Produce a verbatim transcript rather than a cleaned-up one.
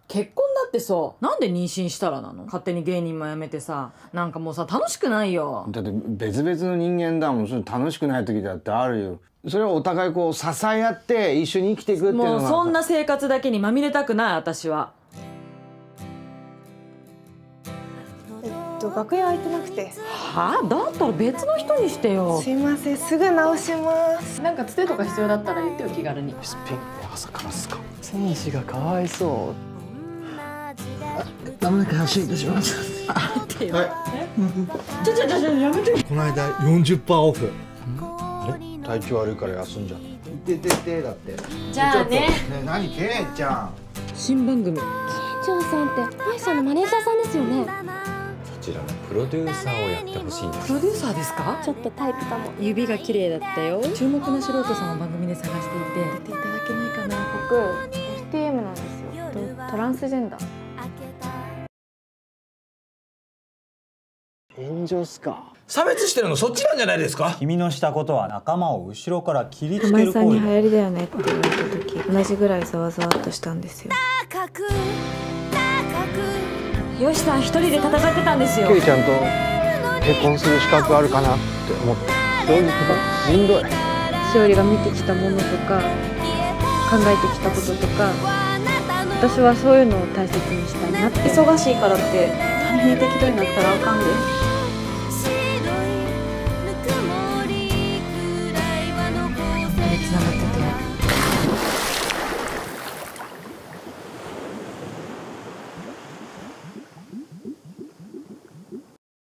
結婚だってそう。なんで妊娠したらなの？勝手に芸人も辞めてさ、なんかもうさ楽しくないよ。 だって別々の人間だもん。それ楽しくない時だってあるよ。それはお互いこう支え合って一緒に生きていくっていうのが。 もうそんな生活だけにまみれたくない私は。 えっと楽屋空いてなくて。 はあ？だったら別の人にしてよ。 すいません、すぐ直します。 なんかつてとか必要だったら言ってよ、気軽に。 スピン朝からっすか。 選手がかわいそう。 まもなく発進いたします。 待ってよ。 はい。 ちょちょちょちょやめて。 この間 よんじゅっパーセント オフ。あれ？体調悪いから休んじゃった。いてててだって。 じゃあね。 ねえ何ケンちゃん。 新番組。 店長さんって舞さんのマネージャーさんですよね。 こちらのプロデューサーをやってほしいんです。 プロデューサーですか？ ちょっとタイプかも。 指が綺麗だったよ。注目の素人さんを番組で探していて出ていただけないかな。 僕 エフティーエム なんですよ。トランスジェンダー。 炎上っすか。 差別してるのそっちなんじゃないですか。 君のしたことは仲間を後ろから切りつけ玉井る行為だ。 さんに流行りだよねって言われた時、同じぐらいざわざわっとしたんですよ。 よしさん一人で戦ってたんですよ。 ケイちゃんと結婚する資格あるかなって思って。そういうことしんどい。 しおりが見てきたものとか考えてきたこととか、私はそういうのを大切にしたいなって。忙しいからって他人に適当になったらあかんで。